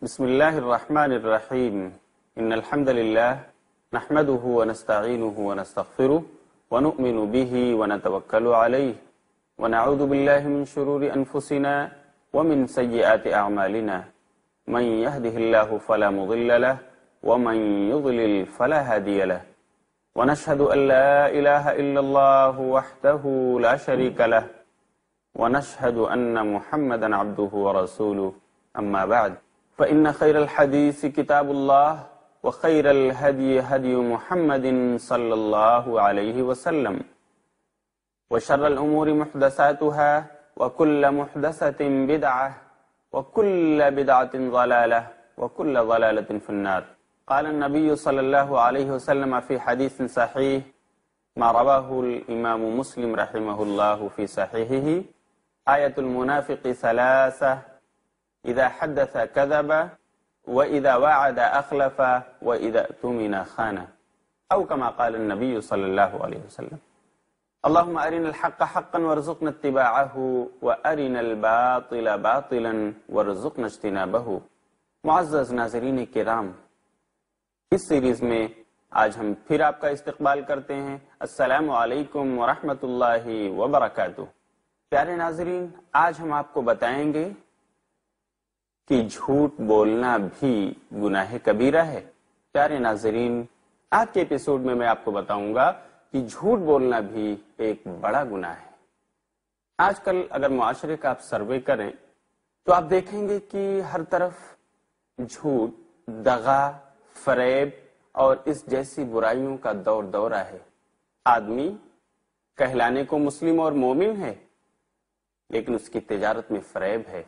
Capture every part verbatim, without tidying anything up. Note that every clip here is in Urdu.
بسم اللہ الرحمن الرحیم ان الحمد للہ نحمده ونستعینه ونستغفره ونؤمن به ونتوکل علیہ ونعوذ باللہ من شرور انفسنا ومن سیئات اعمالنا من يهده الله فلا مضل له ومن يضلل فلا هادي له ونشهد ان لا اله الا الله وحده لا شريك له ونشهد ان محمدا عبده ورسوله اما بعد فإن خير الحديث كتاب الله وخير الهدي هدي محمد صلى الله عليه وسلم وشر الأمور محدثاتها وكل محدثة بدعة وكل بدعة ضلالة وكل ضلالة في النار. قال النبي صلى الله عليه وسلم في حديث صحيح ما رواه الإمام مسلم رحمه الله في صحيحه: آية المنافق ثلاثة: اذا حدث كذب واذا وعد اخلف واذا اؤتمن خان، او كما قال النبي صلی اللہ علیہ وسلم. اللهم ارنا الحق حقا وارزقنا اتباعه وارنا الباطل باطلا وارزقنا اجتنابه. معزز ناظرین کرام، اس سیریز میں آج ہم پھر آپ کا استقبال کرتے ہیں. السلام علیکم ورحمۃ اللہ وبرکاتہ. پیارے ناظرین، آج ہم آپ کو بتائیں گے کہ جھوٹ بولنا بھی گناہ کبیرہ ہے. پیارے ناظرین، آج کے ایپیسوڈ میں میں آپ کو بتاؤں گا کہ جھوٹ بولنا بھی ایک بڑا گناہ ہے. آج کل اگر معاشرے کا آپ سروے کریں تو آپ دیکھیں گے کہ ہر طرف جھوٹ، دغا، فریب اور اس جیسی برائیوں کا دور دورہ ہے. آدمی کہلانے کو مسلم اور مومن ہے، لیکن اس کی تجارت میں فریب ہے.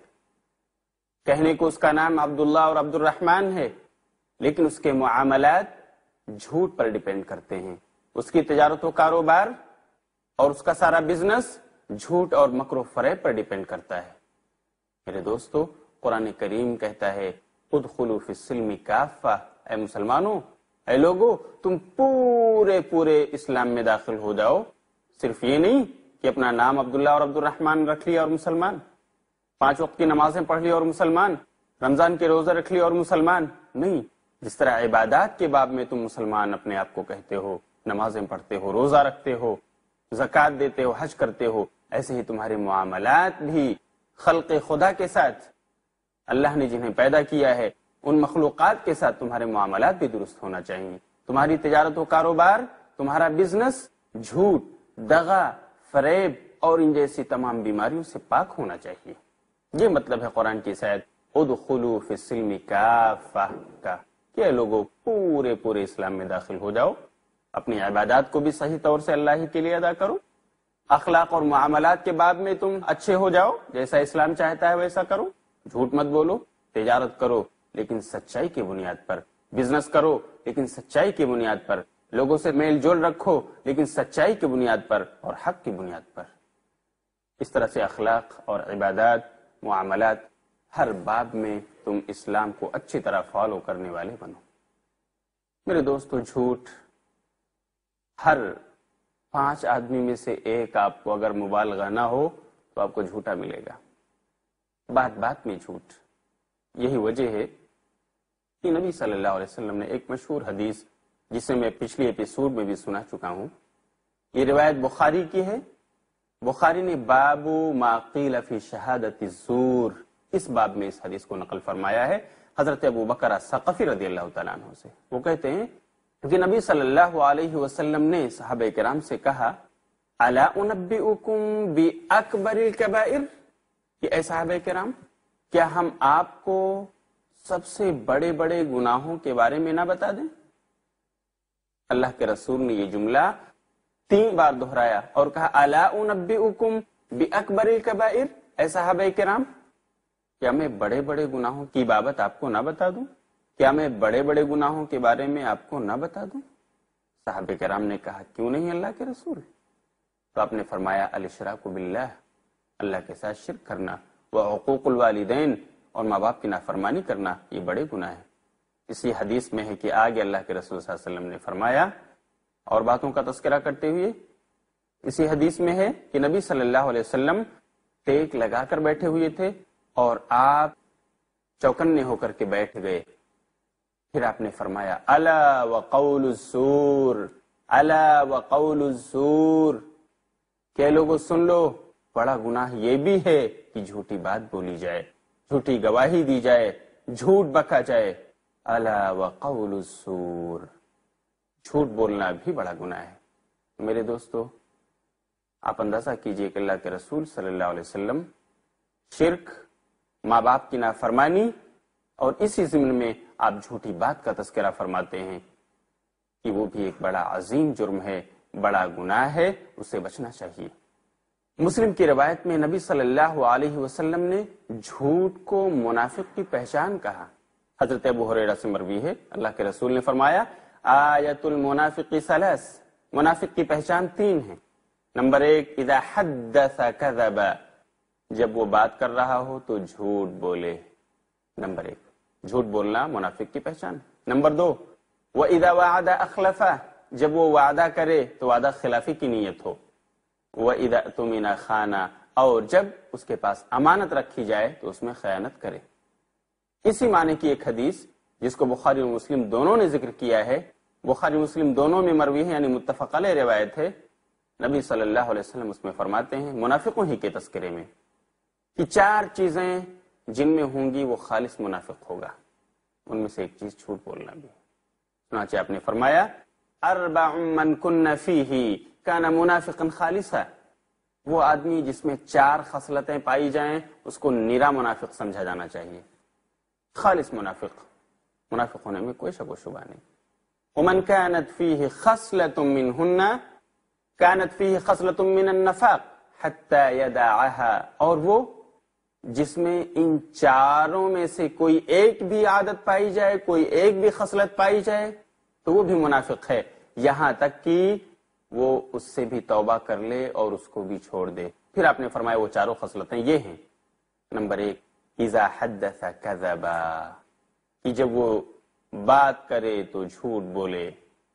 کہنے کو اس کا نام عبداللہ اور عبد الرحمن ہے، لیکن اس کے معاملات جھوٹ پر ڈیپینڈ کرتے ہیں. اس کی تجارت و کاروبار اور اس کا سارا بزنس جھوٹ اور مکر و فریب پر ڈیپینڈ کرتا ہے. میرے دوستو، قرآن کریم کہتا ہے ادخلوا فی السلم کافہ، اے مسلمانوں، اے لوگو، تم پورے پورے اسلام میں داخل ہو جاؤ. صرف یہ نہیں کہ اپنا نام عبداللہ اور عبد الرحمن رکھ لیا اور مسلمان، پانچ وقت کی نمازیں پڑھ لی اور مسلمان، رمضان کے روزے رکھ لی اور مسلمان نہیں. جس طرح عبادات کے باب میں تم مسلمان اپنے آپ کو کہتے ہو، نمازیں پڑھتے ہو، روزہ رکھتے ہو، زکوٰۃ دیتے ہو، حج کرتے ہو، ایسے ہی تمہارے معاملات بھی خلق خدا کے ساتھ، اللہ نے جنہیں پیدا کیا ہے ان مخلوقات کے ساتھ تمہارے معاملات بھی درست ہونا چاہیے. تمہاری تجارت و کاروبار، تمہارا بزنس جھوٹ، دغا، فریب اور ان جیسی تمام بیماریوں سے پاک ہونا چاہیے. یہ مطلب ہے قرآن کی اس آیت ادخلوا فی السلم کافہ کا، کہ لوگوں پورے پورے اسلام میں داخل ہو جاؤ. اپنی عبادات کو بھی صحیح طور سے اللہ ہی کے لیے ادا کرو. اخلاق اور معاملات کے باب میں تم اچھے ہو جاؤ، جیسا اسلام چاہتا ہے ویسا کرو. جھوٹ مت بولو، تجارت کرو لیکن سچائی کی بنیاد پر، بزنس کرو لیکن سچائی کی بنیاد پر، لوگوں سے میل جول رکھو لیکن سچائی کی بنیاد پر اور حق کی بنیاد پر. اس طرح سے اخلاق اور عبادات، معاملات، ہر باب میں تم اسلام کو اچھی طرح فالو کرنے والے بنو. میرے دوستو، جھوٹ ہر پانچ آدمی میں سے ایک آپ کو اگر مبالغہ نہ ہو تو آپ کو جھوٹا ملے گا. بات بات میں جھوٹ. یہی وجہ ہے کہ نبی صلی اللہ علیہ وسلم نے ایک مشہور حدیث، جسے میں پچھلی ایپیسوڈ میں بھی سنا چکا ہوں، یہ روایت بخاری کی ہے. بخاری نے باب ما قیل فی شہادت الزور، اس باب میں اس حدیث کو نقل فرمایا ہے حضرت ابو بکر ثقفی رضی اللہ تعالیٰ عنہ سے. وہ کہتے ہیں کہ نبی صلی اللہ علیہ وسلم نے صحابہ کرام سے کہا الا انبئکم باکبر الکبائر، کہ اے صحابہ کرام، کیا ہم آپ کو سب سے بڑے بڑے گناہوں کے بارے میں نہ بتا دیں؟ اللہ کے رسول نے یہ جملہ تین بار دہرایا اور کہا الا انبئکم باکبر الکبائر، اے صحابہ کرام، کیا میں بڑے بڑے گناہوں کی بابت آپ کو نہ بتا دوں؟ کیا میں بڑے بڑے گناہوں کے بارے میں آپ کو نہ بتا دوں؟ صحابہ کرام نے کہا کیوں نہیں اللہ کے رسول؟ تو آپ نے فرمایا الاشراک باللہ، اللہ کے ساتھ شرک کرنا، وعقوق الوالدین، اور ماں باپ کی نافرمانی کرنا، یہ بڑے گناہ ہیں. اسی حدیث میں ہے کہ آگے اللہ کے رسول صلی اللہ علیہ وسلم نے فرمایا، اور باتوں کا تذکرہ کرتے ہوئے اسی حدیث میں ہے کہ نبی صلی اللہ علیہ وسلم ٹیک لگا کر بیٹھے ہوئے تھے اور آپ چوکنے ہو کر کے بیٹھ گئے. پھر آپ نے فرمایا الا وقول الزور، الا وقول الزور، کہ لوگوں سن لو، بڑا گناہ یہ بھی ہے کہ جھوٹی بات بولی جائے، جھوٹی گواہی دی جائے، جھوٹ بکا جائے. الا وقول الزور، جھوٹ بولنا بھی بڑا گناہ ہے. میرے دوستو، آپ اندازہ کیجئے کہ اللہ کے رسول صلی اللہ علیہ وسلم شرک، ماں باپ کی نافرمانی اور اسی ضمن میں آپ جھوٹی بات کا تذکرہ فرماتے ہیں کہ وہ بھی ایک بڑا عظیم جرم ہے، بڑا گناہ ہے، اسے بچنا چاہیے. مسلم کی روایت میں نبی صلی اللہ علیہ وسلم نے جھوٹ کو منافق کی پہچان کہا. حضرت ابو ہریرہ سے مروی ہے، اللہ کے رسول نے فرمایا آیت المنافق ثلاث، منافق کی پہچان تین ہے. نمبر ایک، اذا حدث کذب، جب وہ بات کر رہا ہو تو جھوٹ بولے. نمبر ایک، جھوٹ بولنا منافق کی پہچان. نمبر دو، وَإِذَا وَعَدَ أَخْلَفَ، جب وہ وعدہ کرے تو وعدہ خلافی کی نیت ہو. وَإِذَا اؤْتُمِنَ خَانَ، اور جب اس کے پاس امانت رکھی جائے تو اس میں خیانت کرے. اسی معنی کی ایک حدیث جس کو بخاری اور مسلم دونوں نے ذکر کیا ہے، بخاری مسلم دونوں میں مروی ہے، یعنی متفق علیہ روایت ہے. نبی صلی اللہ علیہ وسلم اس میں فرماتے ہیں منافقوں ہی کے تذکرے میں کہ چار چیزیں جن میں ہوں گی وہ خالص منافق ہوگا. ان میں سے ایک چیز جھوٹ بولنا بھی. چنانچہ آپ نے فرمایا اربع من کن فیہ کان منافقا خالصا، وہ آدمی جس میں چار خصلتیں پائی جائیں اس کو نیرا منافق سمجھا جانا چاہیے، خالص منافق، منافق ہونے میں کوئی شک و شبہ نہیں. ومن كانت فيه خصلة منهن كانت فيه خصلة من النفاق حتى يدعها، اور وہ جس میں ان چاروں میں سے کوئی ایک بھی عادت پائی جائے، کوئی ایک بھی خصلت پائی جائے تو وہ بھی منافق ہے، یہاں تک کہ وہ اس سے بھی توبہ کر لے اور اس کو بھی چھوڑ دے. پھر آپ نے فرمایا وہ چاروں خصلتیں یہ ہیں. نمبر ایک، اذا حدث کذبا، کہ جب وہ بات کرے تو جھوٹ بولے.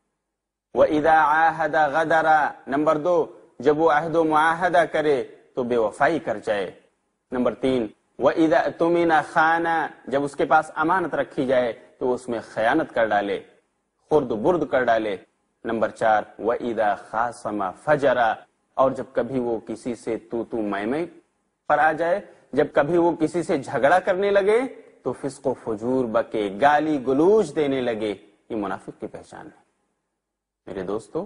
وَإِذَا عَاهَدَ غَدَرَ، نمبر دو، جب وہ عہد و معاہدہ کرے تو بے وفائی کر جائے. نمبر تین، وَإِذَا اؤْتُمِنَ خَانَ، جب اس کے پاس امانت رکھی جائے تو اس میں خیانت کر ڈالے، خرد برد کر ڈالے. نمبر چار، وَإِذَا خَاصَمَ فَجَرَ، اور جب کبھی وہ کسی سے تو تو میں میں پر آ جائے، جب کبھی وہ کسی سے جھگڑا کرنے لگے تو فسق و فجور بکے، گالی گلوچ دینے لگے. یہ منافق کی پہچان ہے. میرے دوستو،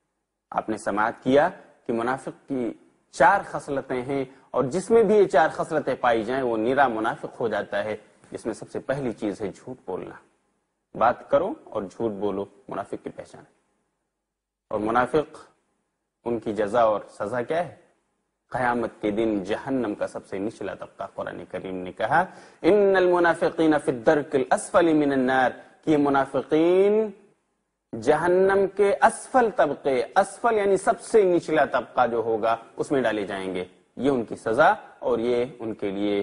آپ نے سماعت کیا کہ منافق کی چار خصلتیں ہیں، اور جس میں بھی یہ چار خصلتیں پائی جائیں وہ نیرا منافق ہو جاتا ہے. جس میں سب سے پہلی چیز ہے جھوٹ بولنا. بات کرو اور جھوٹ بولو، منافق کی پہچان. اور منافق، ان کی جزا اور سزا کیا ہے؟ قیامت کے دن جہنم کا سب سے نچلا طبقہ. قرآن کریم نے کہا ان المنافقین فی الدرک الاسفل من النار، کہ یہ منافقین جہنم کے اسفل طبقے، اسفل یعنی سب سے نچلا طبقہ جو ہوگا اس میں ڈالے جائیں گے. یہ ان کی سزا اور یہ ان کے لیے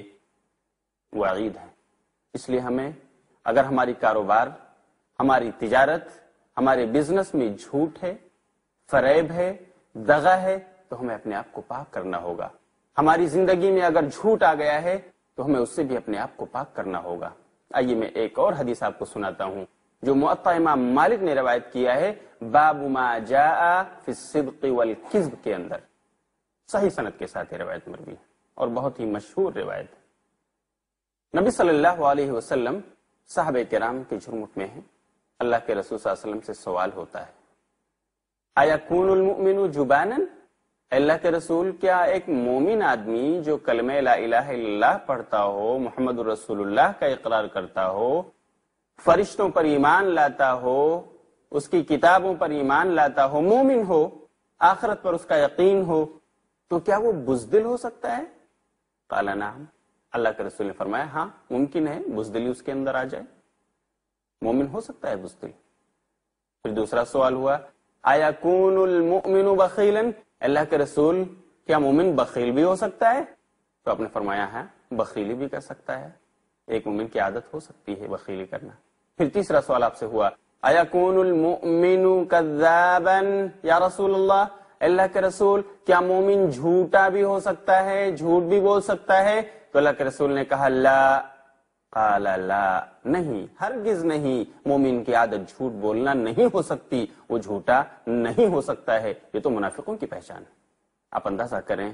وعید ہے. اس لیے ہمیں، اگر ہماری کاروبار، ہماری تجارت، ہمارے بزنس میں جھوٹ ہے، فریب ہے، دغا ہے، تو ہمیں اپنے آپ کو پاک کرنا ہوگا. ہماری زندگی میں اگر جھوٹ آ گیا ہے تو ہمیں اس سے بھی اپنے آپ کو پاک کرنا ہوگا. آئیے میں ایک اور حدیث آپ کو سناتا ہوں جو موطا امام مالک نے روایت کیا ہے، باب ما جاء فی الصدق والکذب کے اندر. صحیح سند کے ساتھ یہ روایت مروی اور بہت ہی مشہور روایت. نبی صلی اللہ علیہ وسلم صحابہ کرام کے جھرمٹ میں ہیں. اللہ کے رسول صلی اللہ علیہ وسلم سے سوال ہوتا ہے، ایکون المؤمن جبانا، اللہ کے رسول کیا ایک مومن آدمی جو کلمہ لا الہ الا اللہ پڑھتا ہو، محمد رسول اللہ کا اقرار کرتا ہو، فرشتوں پر ایمان لاتا ہو، اس کی کتابوں پر ایمان لاتا ہو، مومن ہو، آخرت پر اس کا یقین ہو، تو کیا وہ بزدل ہو سکتا ہے؟ قال نعم، اللہ کے رسول نے فرمایا ہاں ممکن ہے بزدلی اس کے اندر آ جائے، مومن ہو سکتا ہے بزدل. پھر دوسرا سوال ہوا، ایکون المؤمن بخیلا، اللہ کے رسول کیا مومن بخیل بھی ہو سکتا ہے؟ تو آپ نے فرمایا ہے بخیلی بھی کر سکتا ہے، ایک مومن کی عادت ہو سکتی ہے بخیلی کرنا. پھر تیسرا سوال آپ سے ہوا، ایکون المؤمن کذابا یا رسول اللہ، اللہ کے رسول کیا مومن جھوٹا بھی ہو سکتا ہے، جھوٹ بھی بول سکتا ہے؟ تو اللہ کے رسول نے کہا لا، قال لا، نہیں، ہرگز نہیں، مومن کی عادت جھوٹ بولنا نہیں ہو سکتی، وہ جھوٹا نہیں ہو سکتا ہے، یہ تو منافقوں کی پہچان ہے۔ آپ اندازہ کریں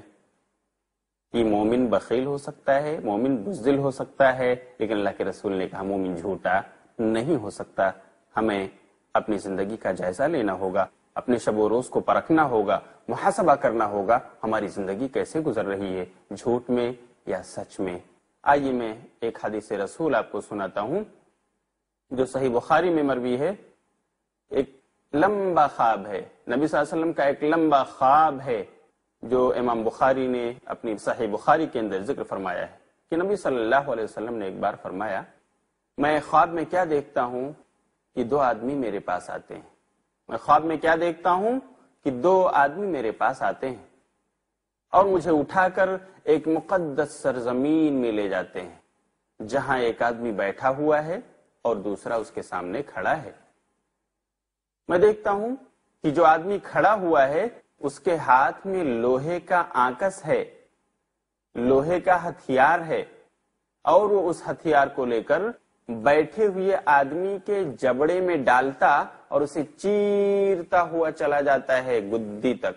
کہ مومن بخیل ہو سکتا ہے، مومن بزدل ہو سکتا ہے، لیکن اللہ کے رسول نے کہا مومن جھوٹا نہیں ہو سکتا۔ ہمیں اپنی زندگی کا جائزہ لینا ہوگا، اپنے شب و روز کو پرکھنا ہوگا، محاسبہ کرنا ہوگا، ہماری زندگی کیسے گزر رہی ہے، جھوٹ میں یا سچ میں۔ آئیے میں ایک حدیث رسول آپ کو سناتا ہوں جو صحیح بخاری میں مروی ہے۔ ایک لمبا خواب ہے، نبی صلی اللہ علیہ وسلم کا ایک لمبا خواب ہے جو امام بخاری نے اپنی صحیح بخاری کے اندر ذکر فرمایا ہے کہ نبی صلی اللہ علیہ وسلم نے ایک بار فرمایا، میں خواب میں کیا دیکھتا ہوں کہ دو آدمی میرے پاس آتے ہیں، میں خواب میں کیا دیکھتا ہوں کہ دو آدمی میرے پاس آتے ہیں اور مجھے اٹھا کر ایک مقدس سرزمین میں لے جاتے ہیں جہاں ایک آدمی بیٹھا ہوا ہے اور دوسرا اس کے سامنے کھڑا ہے۔ میں دیکھتا ہوں کہ جو آدمی کھڑا ہوا ہے اس کے ہاتھ میں لوہے کا آنکس ہے، لوہے کا ہتھیار ہے، اور وہ اس ہتھیار کو لے کر بیٹھے ہوئے آدمی کے جبڑے میں ڈالتا اور اسے چیرتا ہوا چلا جاتا ہے گدی تک۔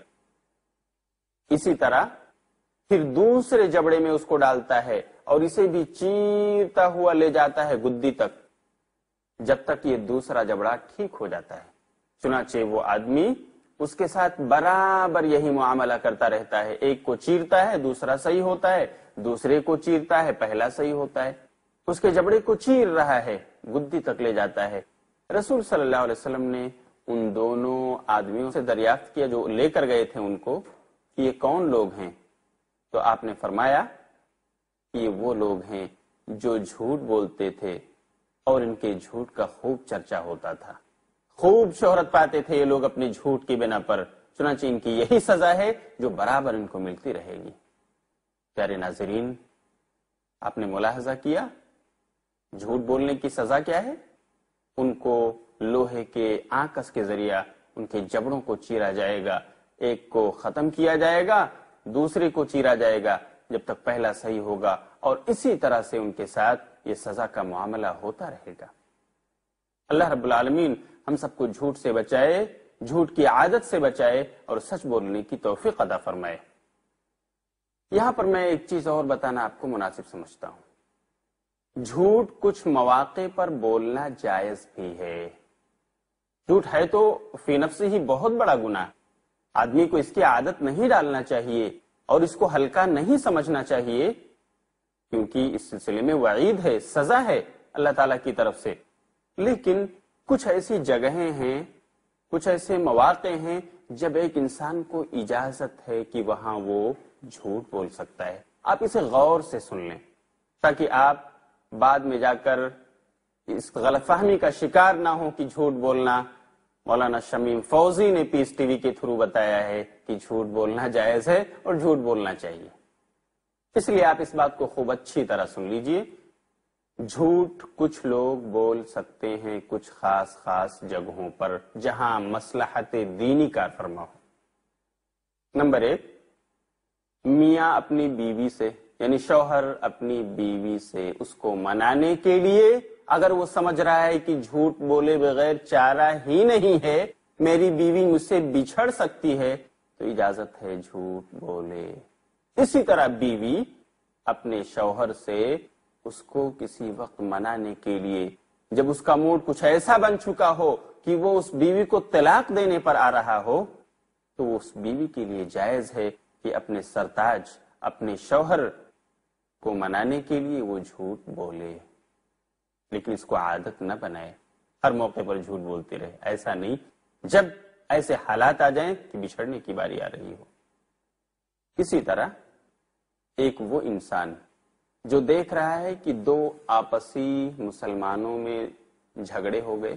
اسی طرح پھر دوسرے جبڑے میں اس کو ڈالتا ہے اور اسے بھی چیرتا ہوا لے جاتا ہے گدی تک، جب تک یہ دوسرا جبڑا ٹھیک ہو جاتا ہے۔ چنانچہ وہ آدمی اس کے ساتھ برابر یہی معاملہ کرتا رہتا ہے، ایک کو چیرتا ہے دوسرا صحیح ہوتا ہے، دوسرے کو چیرتا ہے پہلا صحیح ہوتا ہے، اس کے جبڑے کو چیر رہا ہے، گدی تک لے جاتا ہے۔ رسول صلی اللہ علیہ وسلم نے ان دونوں آدمیوں سے دریافت کیا جو لے کر گئے تھے ان کو کہ یہ کون لوگ ہیں، تو آپ نے فرمایا کہ یہ وہ لوگ ہیں جو جھوٹ بولتے تھے اور ان کے جھوٹ کا خوب چرچا ہوتا تھا، خوب شہرت پاتے تھے یہ لوگ اپنے جھوٹ کی بنا پر، چنانچہ ان کی یہی سزا ہے جو برابر ان کو ملتی رہے گی۔ پیارے ناظرین، آپ نے ملاحظہ کیا جھوٹ بولنے کی سزا کیا ہے؟ ان کو لوہے کے آنکس کے ذریعہ ان کے جبڑوں کو چیرا جائے گا، ایک کو ختم کیا جائے گا، دوسرے کو چیرا جائے گا جب تک پہلا صحیح ہوگا، اور اسی طرح سے ان کے ساتھ یہ سزا کا معاملہ ہوتا رہے گا۔ اللہ رب العالمین ہم سب کو جھوٹ سے بچائے، جھوٹ کی عادت سے بچائے اور سچ بولنے کی توفیق عطا فرمائے۔ یہاں پر میں ایک چیز اور بتانا آپ کو مناسب سمجھتا ہوں، جھوٹ کچھ مواقع پر بولنا جائز بھی ہے۔ جھوٹ ہے تو فی نفسہ ہی بہت بڑا گناہ، آدمی کو اس کی عادت نہیں ڈالنا چاہیے اور اس کو ہلکا نہیں سمجھنا چاہیے، کیونکہ اس سلسلے میں وعید ہے، سزا ہے اللہ تعالی کی طرف سے۔ لیکن کچھ ایسی جگہیں ہیں، کچھ ایسے مواقع ہیں جب ایک انسان کو اجازت ہے کہ وہاں وہ جھوٹ بول سکتا ہے۔ آپ اسے غور سے سن لیں تاکہ آپ بعد میں جا کر اس غلط فہمی کا شکار نہ ہو کہ جھوٹ بولنا، مولانا شمیم فوزی نے پیس ٹی وی کے تھرو بتایا ہے کہ جھوٹ بولنا جائز ہے اور جھوٹ بولنا چاہیے۔ اس لیے آپ اس بات کو خوب اچھی طرح سن لیجئے، جھوٹ کچھ لوگ بول سکتے ہیں کچھ خاص خاص جگہوں پر جہاں مصلحت دینی کار فرما ہو۔ نمبر ایک، میاں اپنی بیوی سے یعنی شوہر اپنی بیوی سے اس کو منانے کے لیے اگر وہ سمجھ رہا ہے کہ جھوٹ بولے بغیر چارہ ہی نہیں ہے، میری بیوی مجھ سے بچھڑ سکتی ہے، تو اجازت ہے جھوٹ بولے۔ اسی طرح بیوی اپنے شوہر سے اس کو کسی وقت منانے کے لیے جب اس کا موڈ کچھ ایسا بن چکا ہو کہ وہ اس بیوی کو طلاق دینے پر آ رہا ہو، تو وہ اس بیوی کے لیے جائز ہے کہ اپنے سرتاج اپنے شوہر کو منانے کے لیے وہ جھوٹ بولے، لیکن اس کو عادت نہ بنائے، ہر موقع پر جھوٹ بولتے رہے، ایسا نہیں، جب ایسے حالات آ جائیں کہ بچھڑنے کی باری آ رہی ہو۔ اسی طرح ایک وہ انسان جو دیکھ رہا ہے کہ دو آپسی مسلمانوں میں جھگڑے ہو گئے،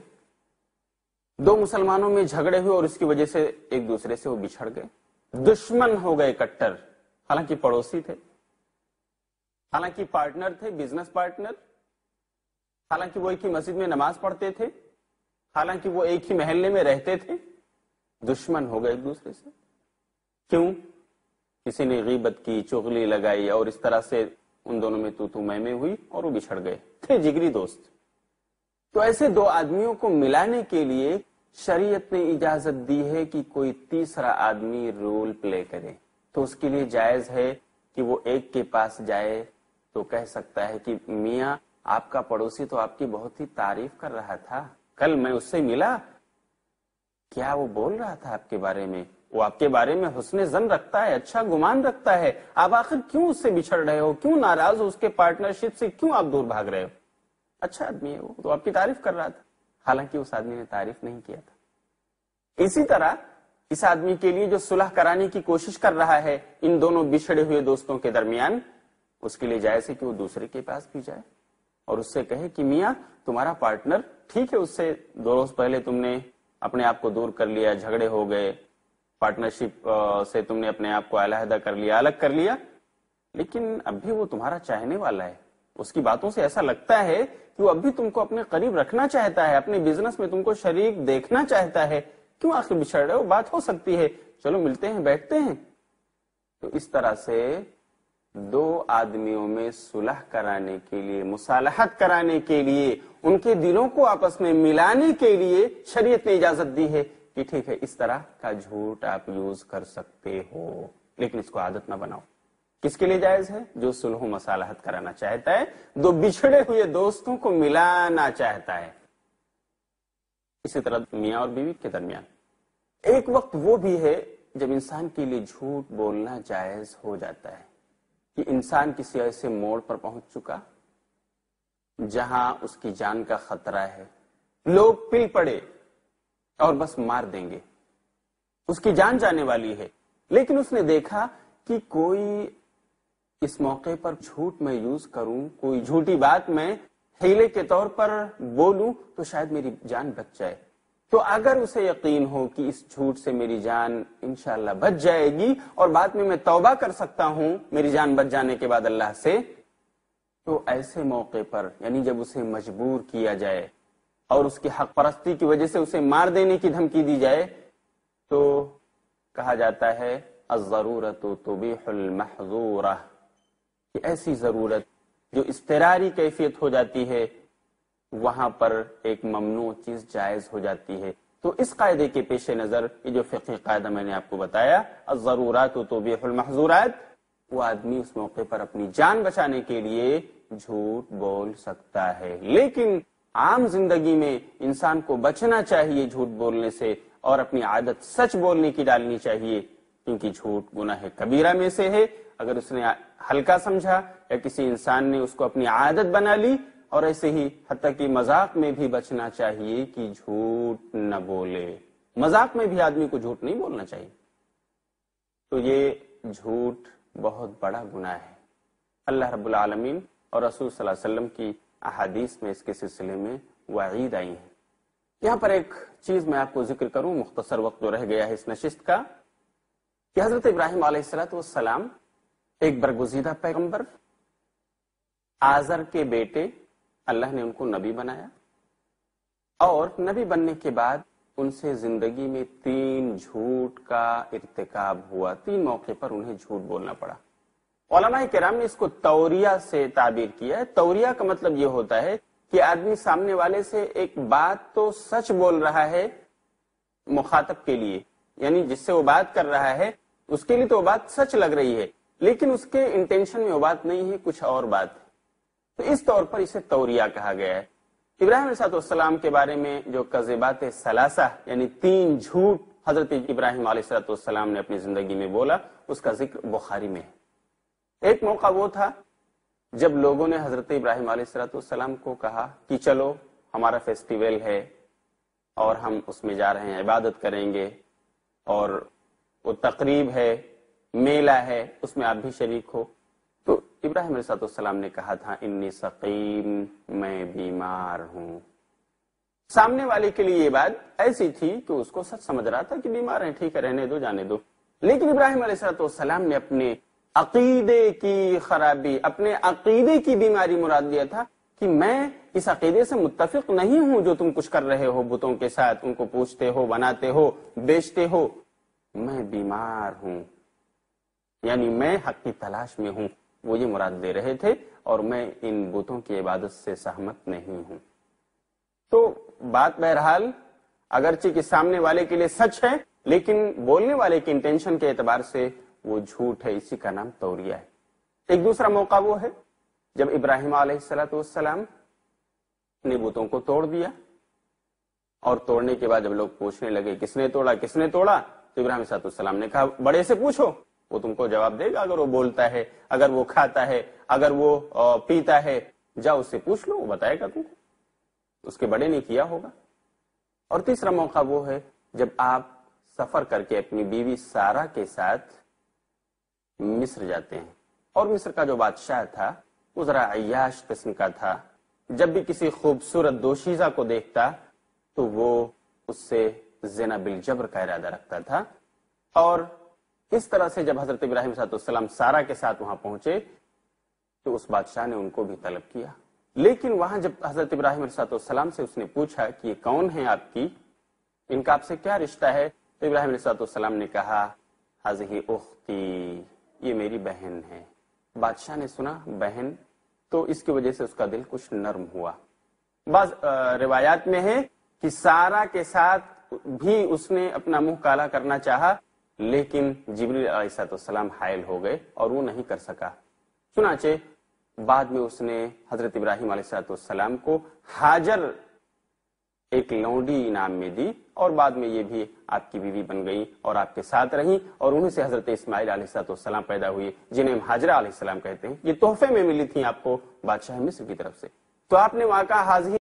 دو مسلمانوں میں جھگڑے ہوئے اور اس کی وجہ سے ایک دوسرے سے وہ بچھڑ گئے، دشمن ہو گئے کٹر، حالانکہ پڑوسی تھے، حالانکہ پارٹنر تھے، بزنس پارٹنر، حالانکہ وہ ایک ہی مسجد میں نماز پڑھتے تھے، حالانکہ وہ ایک ہی محلے میں رہتے تھے، دشمن ہو گئے ایک دوسرے سے۔ کیوں؟ کسی نے غیبت کی، چغلی لگائی اور اس طرح سے ان دونوں میں تو تو میں میں ہوئی اور وہ بچھڑ گئے، تھے جگری دوست۔ تو ایسے دو آدمیوں کو ملانے کے لیے شریعت نے اجازت دی ہے کہ کوئی تیسرا آدمی رول پلے کرے، تو اس کے لیے جائز ہے کہ وہ ایک کے پاس جائے تو کہہ سکتا ہے کہ میاں آپ کا پڑوسی تو آپ کی بہت ہی تعریف کر رہا تھا، کل میں اس سے ملا، کیا وہ بول رہا تھا آپ کے بارے میں؟ وہ آپ کے بارے میں حسن ظن رکھتا ہے، اچھا گمان رکھتا ہے، آپ آخر کیوں اس سے بچھڑ رہے ہو، کیوں ناراض ہو، اس کے پارٹنرشپ سے کیوں آپ دور بھاگ رہے ہو؟ اچھا آدمی ہے، وہ تو آپ کی تعریف کر رہا تھا، حالانکہ اس آدمی نے تعریف نہیں کیا تھا۔ اسی طرح اس آدمی کے لیے جو صلح کرانے کی کوشش کر رہا ہے ان دونوں بچھڑے ہوئے دوستوں کے درمیان، اس کے لیے جائز ہے کہ وہ دوسرے کے پاس بھی جائے اور اس سے کہے کہ میاں تمہارا پارٹنر ٹھیک ہے، اس سے دو روز پہلے تم نے اپنے آپ کو دور کر لیا، جھگڑے ہو گئے، پارٹنرشپ سے تم نے اپنے آپ کو علیحدہ کر لیا، الگ کر لیا، لیکن اب بھی وہ تمہارا چاہنے والا ہے، اس کی باتوں سے ایسا لگتا ہے کہ وہ اب بھی تم کو اپنے قریب رکھنا چاہتا ہے، اپنے بزنس میں تم کو شریک دیکھنا چاہتا ہے، کیوں آخر بچھڑ رہے ہو؟ بات ہو سکتی ہے، چلو ملتے ہیں، بیٹھتے ہیں۔ تو اس طرح سے دو آدمیوں میں صلح کرانے کے لیے، مصالحت کرانے کے لیے، ان کے دلوں کو آپس میں ملانے کے لیے شریعت نے اجازت دی ہے کہ ٹھیک ہے اس طرح کا جھوٹ آپ یوز کر سکتے ہو، لیکن اس کو عادت نہ بناؤ۔ کس کے لیے جائز ہے؟ جو صلح و مصالحت کرانا چاہتا ہے، دو بچھڑے ہوئے دوستوں کو ملانا چاہتا ہے۔ اسی طرح میاں اور بیوی کے درمیان ایک وقت وہ بھی ہے جب انسان کے لیے جھوٹ بولنا جائز ہو جاتا ہے کہ انسان کسی ایسے موڑ پر پہنچ چکا جہاں اس کی جان کا خطرہ ہے، لوگ پل پڑے اور بس مار دیں گے، اس کی جان جانے والی ہے، لیکن اس نے دیکھا کہ کوئی اس موقع پر جھوٹ میں یوز کروں، کوئی جھوٹی بات میں ہیلے کے طور پر بولوں تو شاید میری جان بچ جائے۔ تو اگر اسے یقین ہو کہ اس جھوٹ سے میری جان انشاءاللہ بچ جائے گی اور بعد میں میں توبہ کر سکتا ہوں میری جان بچ جانے کے بعد اللہ سے، تو ایسے موقع پر یعنی جب اسے مجبور کیا جائے اور اس کی حق پرستی کی وجہ سے اسے مار دینے کی دھمکی دی جائے، تو کہا جاتا ہے الضرورت تبیح المحظورہ، کہ ایسی ضرورت جو اضطراری کیفیت ہو جاتی ہے وہاں پر ایک ممنوع چیز جائز ہو جاتی ہے۔ تو اس قاعدے کے پیش نظر یہ جو فقہی قاعدہ میں نے آپ کو بتایا الضرورات تبیح المحظورات، وہ آدمی اس موقع پر اپنی جان بچانے کے لیے جھوٹ بول سکتا ہے، لیکن عام زندگی میں انسان کو بچنا چاہیے جھوٹ بولنے سے اور اپنی عادت سچ بولنے کی ڈالنی چاہیے، کیونکہ جھوٹ گناہ کبیرہ میں سے ہے۔ اگر اس نے ہلکا سمجھا یا کسی انسان نے اس کو اپنی عادت بنا لی، اور ایسے ہی حتیٰ کہ مذاق میں بھی بچنا چاہیے کہ جھوٹ نہ بولے، مذاق میں بھی آدمی کو جھوٹ نہیں بولنا چاہیے۔ تو یہ جھوٹ بہت بڑا گناہ ہے، اللہ رب العالمین اور رسول صلی اللہ علیہ وسلم کی احادیث میں اس کے سلسلے میں وعید آئی ہیں۔ یہاں پر ایک چیز میں آپ کو ذکر کروں، مختصر وقت جو رہ گیا ہے اس نشست کا، کہ حضرت ابراہیم علیہ الصلوۃ والسلام ایک برگزیدہ پیغمبر، آزر کے بیٹے، اللہ نے ان کو نبی بنایا، اور نبی بننے کے بعد ان سے زندگی میں تین جھوٹ کا ارتکاب ہوا، تین موقع پر انہیں جھوٹ بولنا پڑا۔ علماء کرام نے اس کو توریہ سے تعبیر کیا ہے۔ توریہ کا مطلب یہ ہوتا ہے کہ آدمی سامنے والے سے ایک بات تو سچ بول رہا ہے مخاطب کے لیے، یعنی جس سے وہ بات کر رہا ہے اس کے لیے تو وہ بات سچ لگ رہی ہے، لیکن اس کے انٹینشن میں وہ بات نہیں ہے، کچھ اور بات ہے، تو اس طور پر اسے توریہ کہا گیا ہے۔ ابراہیم علیہ السلام کے بارے میں جو کذبات ثلاثہ یعنی تین جھوٹ حضرت ابراہیم علیہ السلام نے اپنی زندگی میں بولا، اس کا ذکر بخاری میں ہے۔ ایک موقع وہ تھا جب لوگوں نے حضرت ابراہیم علیہ السلام کو کہا کہ چلو ہمارا فیسٹیول ہے اور ہم اس میں جا رہے ہیں، عبادت کریں گے، اور وہ تقریب ہے، میلہ ہے، اس میں آپ بھی شریک ہو۔ تو ابراہیم علیہ السلام نے کہا تھا انی سقیم، میں بیمار ہوں۔ سامنے والے کے لیے یہ بات ایسی تھی کہ اس کو سچ سمجھ رہا تھا کہ بیمار ہیں، ٹھیک ہے رہنے دو، جانے دو، لیکن ابراہیم علیہ السلام نے اپنے عقیدے کی خرابی، اپنے عقیدے کی بیماری مراد لیا تھا کہ میں اس عقیدے سے متفق نہیں ہوں جو تم کچھ کر رہے ہو بتوں کے ساتھ، ان کو پوچھتے ہو، بناتے ہو، بیچتے ہو، میں بیمار ہوں، یعنی میں حق کی تلاش میں ہوں۔ وہ یہ مراد دے رہے تھے اور میں ان بتوں کی عبادت سے سہمت نہیں ہوں۔ تو بات بہرحال اگرچہ کہ سامنے والے کے لیے سچ ہے، لیکن بولنے والے کی انٹینشن کے اعتبار سے وہ جھوٹ ہے، اسی کا نام توریہ ہے۔ ایک دوسرا موقع وہ ہے جب ابراہیم علیہ الصلوۃ والسلام نے بتوں کو توڑ دیا، اور توڑنے کے بعد جب لوگ پوچھنے لگے کس نے توڑا کس نے توڑا، تو ابراہیم علیہ السلام نے کہا بڑے سے پوچھو، وہ تم کو جواب دے گا، اگر وہ بولتا ہے، اگر وہ کھاتا ہے، اگر وہ پیتا ہے، جاؤ اس سے پوچھ لو، وہ بتائے گا تم کو، اس کے بڑے نے کیا ہوگا۔ اور تیسرا موقع وہ ہے جب آپ سفر کر کے اپنی بیوی سارہ کے ساتھ مصر جاتے ہیں، اور مصر کا جو بادشاہ تھا وہ ذرا عیاش قسم کا تھا، جب بھی کسی خوبصورت دوشیزہ کو دیکھتا تو وہ اس سے زنا بالجبر کا ارادہ رکھتا تھا۔ اور اس طرح سے جب حضرت ابراہیم صلی اللہ علیہ وسلم سارہ کے ساتھ وہاں پہنچے تو اس بادشاہ نے ان کو بھی طلب کیا، لیکن وہاں جب حضرت ابراہیم علیہ السلام سے اس نے پوچھا کہ یہ کون ہے آپ کی، ان کا آپ سے کیا رشتہ ہے، تو ابراہیم علیہ السلام نے کہا ہذہ اختی، یہ میری بہن ہے۔ بادشاہ نے سنا بہن، تو اس کی وجہ سے اس کا دل کچھ نرم ہوا۔ بعض روایات میں ہے کہ سارہ کے ساتھ بھی اس نے اپنا منہ کالا کرنا چاہا، لیکن جبریل علیہ السلام حائل ہو گئے اور وہ نہیں کر سکا۔ چنانچہ بعد میں اس نے حضرت ابراہیم علیہ السلام کو ہاجر ایک لونڈی انعام میں دی، اور بعد میں یہ بھی آپ کی بیوی بن گئی اور آپ کے ساتھ رہیں، اور انہیں سے حضرت اسماعیل علیہ السلام پیدا ہوئے جنہیں ہم ہاجرہ علیہ السلام کہتے ہیں۔ یہ تحفے میں ملی تھیں آپ کو بادشاہ مصر کی طرف سے۔ تو آپ نے وہاں کہا حاضی